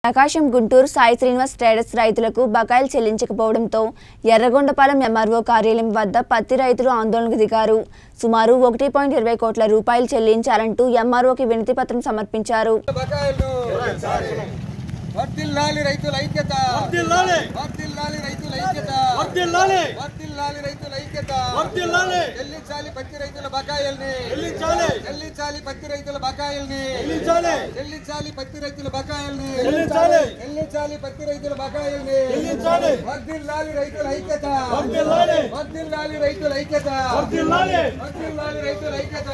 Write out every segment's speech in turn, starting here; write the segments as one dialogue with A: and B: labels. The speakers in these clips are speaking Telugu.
A: ప్రకాశం గుంటూరు సాయి శ్రీనివాస్ ట్రేడర్స్ రైతులకు బకాయిలు చెల్లించకపోవడంతో ఎర్రగొండపాలెం ఎంఆర్ఓ కార్యాలయం వద్ద పత్తి రైతులు ఆందోళనకు దిగారు. సుమారు 1.20 కోట్ల రూపాయలు చెల్లించాలంటూ ఎంఆర్ఓకి వినతి పత్రం సమర్పించారు.
B: వర్ధిల్లాలి రైతుల ఐక్యత, వర్ధిల్లాలి వర్ధిల్లాలి రైతుల ఐక్యత, వర్ధిల్లాలి వర్ధిల్లాలి రైతుల ఐక్యత, వర్ధిల్లాలి చెల్లించాలి పత్తి రైతుల బకాయిల్ని, చెల్లించాలి చెల్లించాలి పత్తి రైతుల బకాయిల్ని, చెల్లించాలి చెల్లించాలి పత్తి రైతుల బకాయిల్ని, చెల్లించాలి చెల్లించాలి పత్తి రైతుల బకాయిల్ని, చెల్లించాలి వర్ధిల్లాలి రైతుల ఐక్యత, వర్ధిల్లాలి వర్ధిల్లాలి రైతుల ఐక్యత, వర్ధిల్లాలి వర్ధిల్లాలి రైతుల ఐక్యత,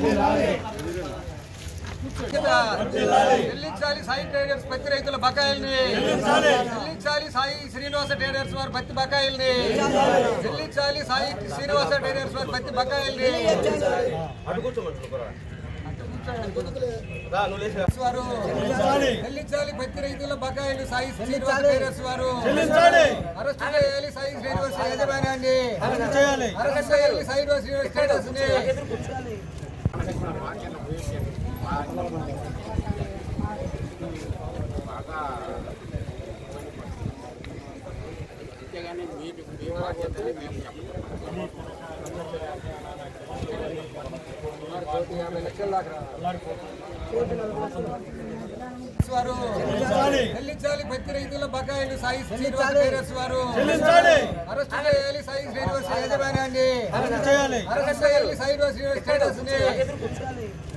B: చెల్లించాలి సాయి ట్రేడర్స్ పత్తి రైతుల బకాయిల్ని, చెల్లించాలి సాయి శ్రీనివాస ట్రేడర్స్ వారి పత్తి బకాయిల్ని, చెల్లించాలి సాయి శ్రీనివాస ట్రేడర్స్ వారి పత్తి బకాయిల్ని, చెల్లించాలి పత్తి రైతుల బకాయిలు సాయి శ్రీనివాస ట్రేడర్స్ వారు, అరెస్ట్ చేయాలి సాయి శ్రీనివాస యాజమాన్యాన్ని, అరెస్ట్ చేయాలి సాయి శ్రీనివాస ట్రేడర్స్ ని. చెల్లించాలి పత్తి రైతుల బకాయిలు సాయి శ్రీనివాస ట్రేడర్స్ వారు, అరెస్ట్ చేయాలి సాయి శ్రీనివాస యాజమాన్యాన్ని, అరెస్ట్ చేయాలి సాయి శ్రీనివాస ట్రేడర్స్ ని.